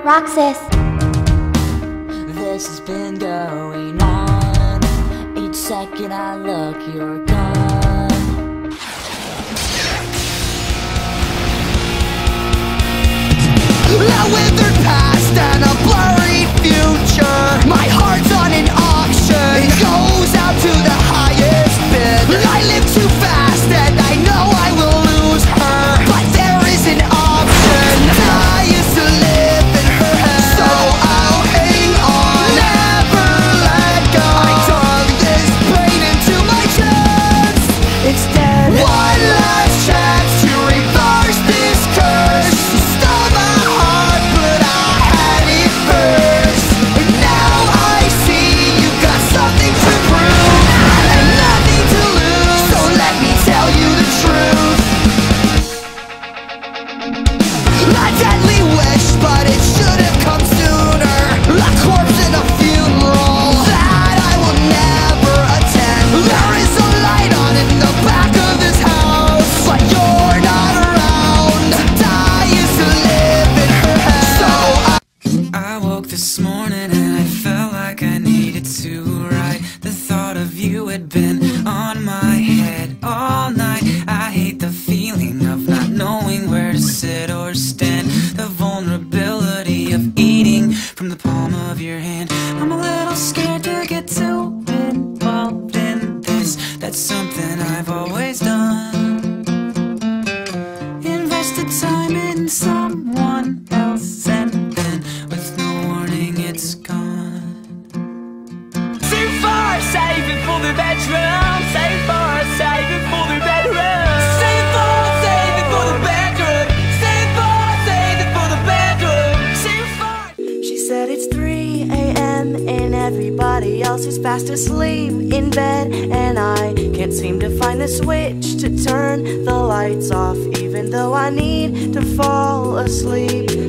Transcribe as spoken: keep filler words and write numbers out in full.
Roxas. This has been going on. Each second I look, you're gone. A withered past and a blurry future. My heart's on an auction. It goes out to the highest bid. I live too fast and I know I will lose her, but there is an option. I used to live in her head, so I'll hang on, never let go. I dug this brain into my chest. It's dead. One last chance to reverse this curse. You stole my heart, but I had it first. And now I see you got something to prove and nothing to lose. So let me tell you the truth. A deadly wish, but it should have come sooner. A corpse in a funeral that I will never attend. There is a light on in the back of this house, but you're not around. I used to live in her head, so I I woke this morning and I felt like I needed to write. The thought of you had been on my head all night. I hate the feeling of not knowing where to sit or stand. The vulnerability of eating from the palm of your hand. I'm a little scared to get too involved in this. That's something I've always done. Invested time in someone else and then with no warning it's gone. too far, save it for the bedroom. Save it for, save it for the bedroom. Save it for, save it for the bedroom. Save it for, save it for the bedroom. Save it for. She said it's three a m and everybody else is fast asleep in bed, and I can't seem to find the switch to turn the lights off, even though I need to fall asleep.